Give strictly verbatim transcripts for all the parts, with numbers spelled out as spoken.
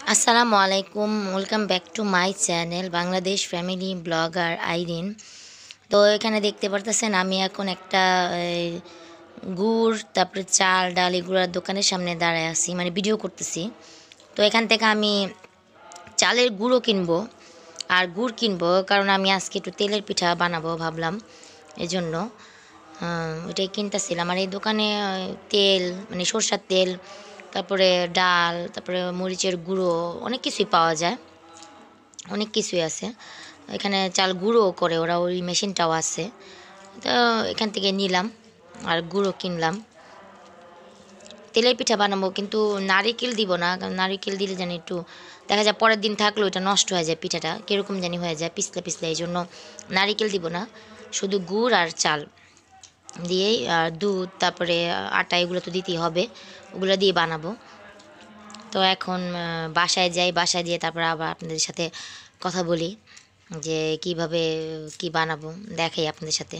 আসসালামু আলাইকুম, welcome back to my channel Bangladesh family blogger Irin. তো এখানে দেখতে পারতেছেন আমি এখন একটা গুড় তারপরে চাল ডাল এগুলোর দোকানের সামনে দাঁড়ায় আছি, মানে ভিডিও করতেছি। তো এখান থেকে আমি চালের গুঁড়ো কিনবো আর গুড় কিনবো, কারণ আমি আজকে একটু তেলের পিঠা বানাবো ভাবলাম, এই জন্য ওইটাই কিনতেছিলাম। আর এই দোকানে তেল মানে সরষের তেল, তারপরে ডাল, তারপরে মরিচের গুঁড়ো, অনেক কিছুই পাওয়া যায়, অনেক কিছুই আছে এখানে। চাল গুঁড়ো করে ওরা, ওই মেশিনটাও আছে। তো এখান থেকে নিলাম আর গুঁড়ো কিনলাম। তেলের পিঠা বানাবো, কিন্তু নারিকেল দিব না, কারণ নারিকেল দিলে জানি একটু দেখা যায় পরের দিন থাকলেও এটা নষ্ট হয়ে যায়, পিঠাটা কীরকম জানি হয়ে যায় পিছলে পিছলে। এই জন্য নারিকেল দিব না, শুধু গুড় আর চাল দিয়েই, আর দুধ তারপরে আটা এগুলো তো দিতেই হবে, ওগুলো দিয়ে বানাবো। তো এখন বাসায় যাই, বাসায় দিয়ে তারপর আবার আপনাদের সাথে কথা বলি যে কিভাবে কি বানাবো, দেখাই আপনাদের সাথে।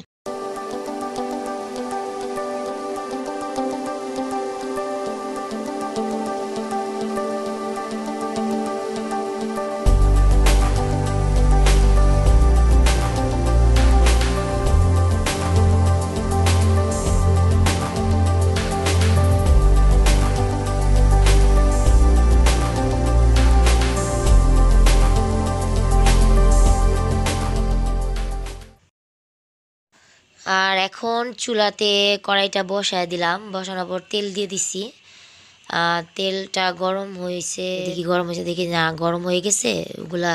আর এখন চুলাতে কড়াইটা বসায় দিলাম, বসানোর পর তেল দিয়ে দিছি। আর তেলটা গরম হয়েছে, দেখি গরম হয়েছে, দেখি না গরম হয়ে গেছে, ওগুলা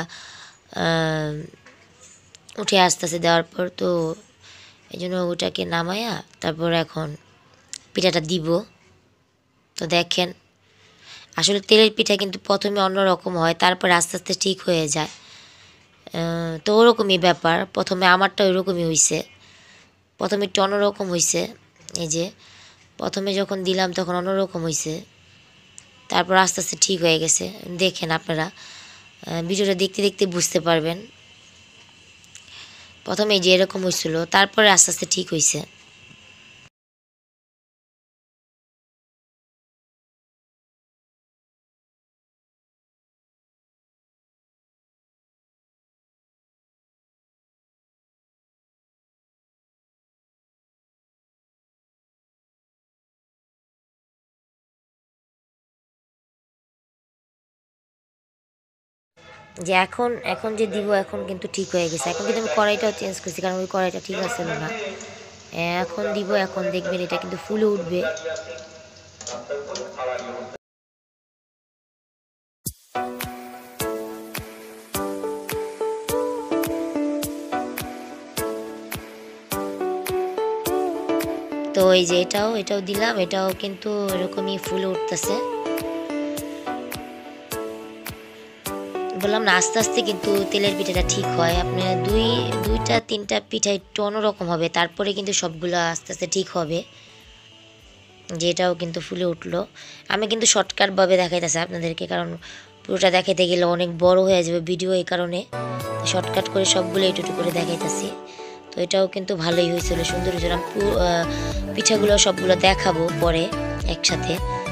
উঠে আসতেছে দেওয়ার পর। তো এই জন্য ওটাকে নামায়া তারপর এখন পিঠাটা দিব। তো দেখেন, আসলে তেলের পিঠা কিন্তু প্রথমে অন্যরকম হয়, তারপরে আস্তে আস্তে ঠিক হয়ে যায়। তো ওরকমই ব্যাপার, প্রথমে আমারটা ওইরকমই হয়েছে, প্রথমে একটু অন্যরকম হয়েছে। এই যে প্রথমে যখন দিলাম তখন অন্যরকম হয়েছে, তারপর আস্তে আস্তে ঠিক হয়ে গেছে। দেখেন আপনারা ভিডিওটা দেখতে দেখতে বুঝতে পারবেন। প্রথমে যে এরকম হয়েছিল, তারপরে আস্তে আস্তে ঠিক হয়েছে। যে এখন এখন যে দিব, এখন কিন্তু ঠিক হয়ে গেছে। এখন কিন্তু আমি কড়াইটাও চেঞ্জ করছি, কারণ ওই কড়াইটা ঠিক আছে না। এখন দিব, এখন দেখবেন এটা কিন্তু ফুলে উঠবে। তো এই যে এটাও এটাও দিলাম, এটাও কিন্তু এরকমই ফুলে উঠতেছে। বললাম না, আস্তে আস্তে কিন্তু তেলের পিঠাটা ঠিক হয়। আপনার দুই দুইটা তিনটা পিঠা একটু অন্যরকম হবে, তারপরে কিন্তু সবগুলো আস্তে আস্তে ঠিক হবে। যেটাও কিন্তু ফুলে উঠলো। আমি কিন্তু শর্টকাটভাবে দেখাইতেছি আপনাদেরকে, কারণ পুরোটা দেখাইতে গেলে অনেক বড় হয়ে যাবে ভিডিও, এই কারণে শর্টকাট করে সবগুলো একটু একটু করে দেখাইতেছি। তো এটাও কিন্তু ভালোই হয়েছিল, সুন্দর হয়েছিল। আমি পিঠাগুলো সবগুলো দেখাবো পরে একসাথে।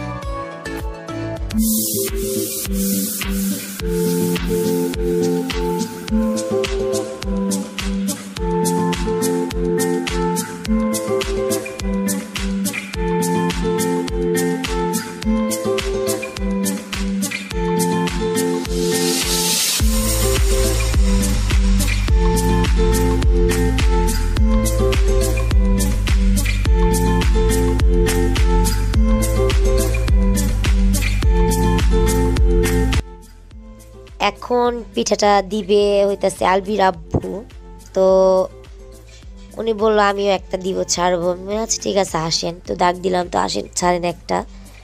এখন পিঠাটা দিবে হইতাছে আলবির আব্বু। তো উনি বললো আমিও একটা দিব, ছাড়বো। আচ্ছা ঠিক আছে আসেন। তো ডাক দিলাম, তো আসেন ছাড়েন একটা।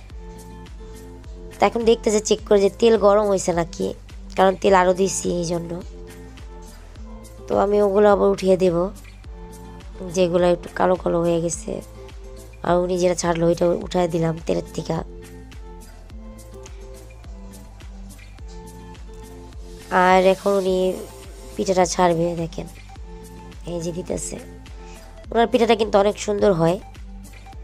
তো এখন দেখতেছে চেক করে যে তেল গরম হয়েছে নাকি, কারণ তেল আরও দিচ্ছি এই জন্য। তো আমি ওগুলো আবার উঠিয়ে দেব, যেগুলো একটু কালো কালো হয়ে গেছে। আর উনি যেটা ছাড়লো ওইটা উঠাই দিলাম তেলের থেকে। আর এখন উনি পিঠাটা ছাড়বে, দেখেন এই যে দিতেছে। ওনার পিঠাটা কিন্তু অনেক সুন্দর হয়।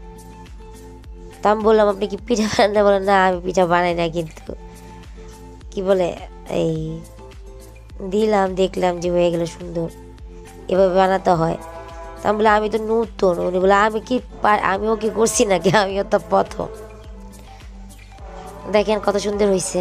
তা আমি বললাম আপনি কি পিঠা বানান না? বলেন না আমি পিঠা বানাই না, কিন্তু কি বলে এই দিলাম, দেখলাম যে হয়ে গেল সুন্দর, এভাবে বানাতে হয়। তা আমি বলে আমি তো নতুন। উনি বলে আমি কি আমিও কি করছি নাকি, আমিও তো প্রথম। দেখেন কত সুন্দর হয়েছে।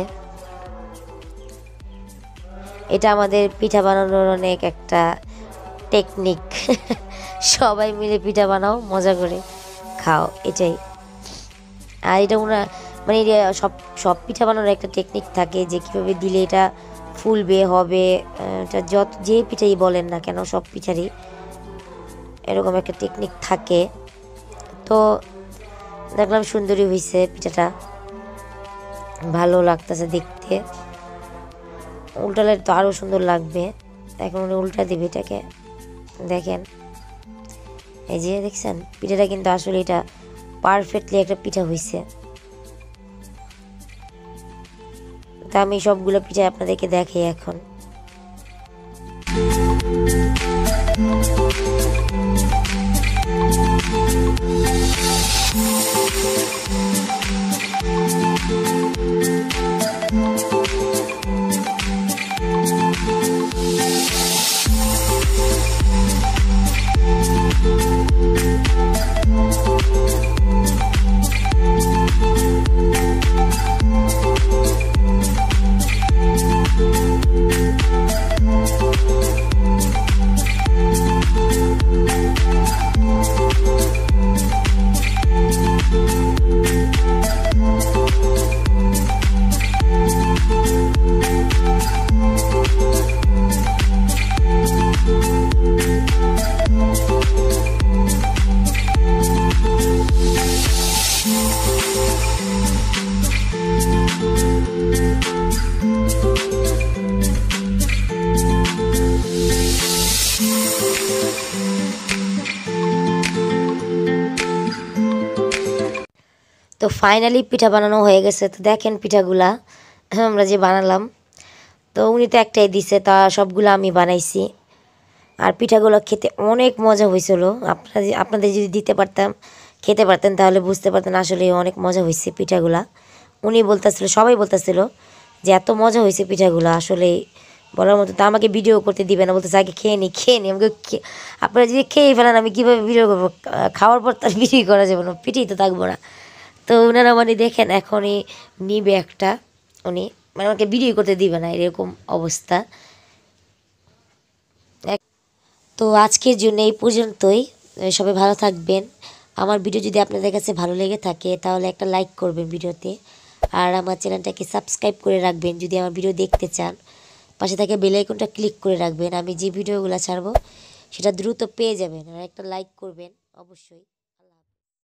এটা আমাদের পিঠা বানানোর অনেক একটা টেকনিক। সবাই মিলে পিঠা বানাও, মজা করে খাও, এটাই। আর এটা ওনার মানে সব সব পিঠা বানানোর একটা টেকনিক থাকে যে কীভাবে দিলে এটা ফুলবে হবে। এটা যত যে পিঠাই বলেন না কেন, সব পিঠারই এরকম একটা টেকনিক থাকে। তো দেখলাম সুন্দরী হয়েছে পিঠাটা, ভালো লাগতেছে দেখতে। উল্টালে তো আরও সুন্দর লাগবে। এখন উনি উল্টা দিবে এটাকে, দেখেন এই যে দেখছেন পিঠাটা কিন্তু আসলে এটা পারফেক্টলি একটা পিঠা হয়েছে। তা আমি সবগুলো পিঠা আপনাদেরকে দেখাই এখন। তো ফাইনালি পিঠা বানানো হয়ে গেছে। তো দেখেন পিঠাগুলা আমরা যে বানালাম, তো উনি তো একটাই দিছে, তা সবগুলো আমি বানাইছি। আর পিঠাগুলো খেতে অনেক মজা হয়েছিল। আপনারা আপনাদের যদি দিতে পারতাম, খেতে পারতেন, তাহলে বুঝতে পারতেন আসলে অনেক মজা হয়েছে পিঠাগুলা। উনি বলতেছিল, সবাই বলতেছিল যে এত মজা হয়েছে পিঠাগুলো, আসলে বলার মতো। তা আমাকে ভিডিও করতে দিবে না, বলতেছে আগে খেয়ে নি খেয়ে নি আমাকে। আপনারা যদি খেয়ে ফেলেন আমি কীভাবে ভিডিও করবো? খাওয়ার পর তার ভিডিও করা যাবে না, পিঠেই তো থাকবো না। তো ওনারা মানে দেখেন এখনই নিবে একটা, উনি মানে আমাকে ভিডিও করতে দিবে না, এরকম অবস্থা। তো আজকের জন্য এই পর্যন্তই। সবাই ভালো থাকবেন। আমার ভিডিও যদি আপনাদের কাছে ভালো লেগে থাকে তাহলে একটা লাইক করবেন ভিডিওতে, আর আমার চ্যানেলটাকে সাবস্ক্রাইব করে রাখবেন যদি আমার ভিডিও দেখতে চান। পাশে থাকে বেল আইকনটা ক্লিক করে রাখবেন, আমি যে ভিডিওগুলো ছাড়বো সেটা দ্রুত পেয়ে যাবেন। আর একটা লাইক করবেন অবশ্যই।